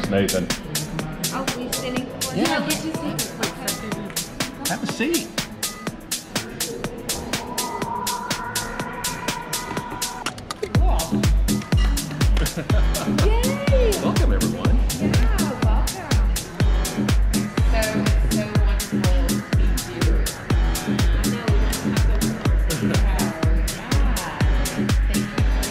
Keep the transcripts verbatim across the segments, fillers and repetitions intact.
Nathan. Oh, we sitting? Yeah. Let's just take a quick second. Have a seat. Yay! Welcome, everyone. Yeah, welcome. So, it's so wonderful to meet you. I know, we don't have to yeah, thank you.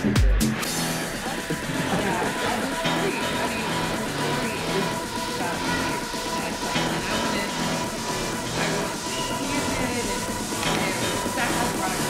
Yeah, I was worried. I mean, the story is about you. And I wanted, I was candid and, and that has a lot of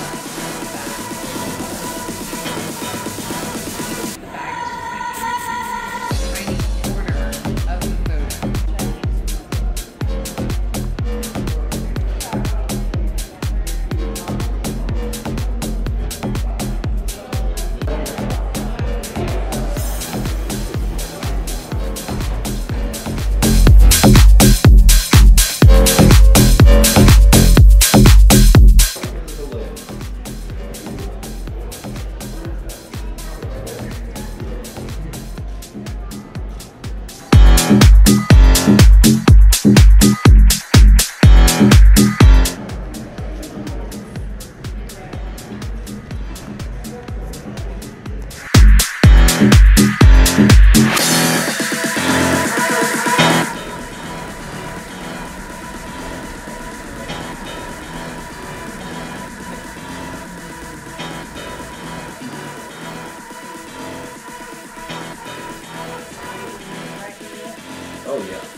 Oh, yeah.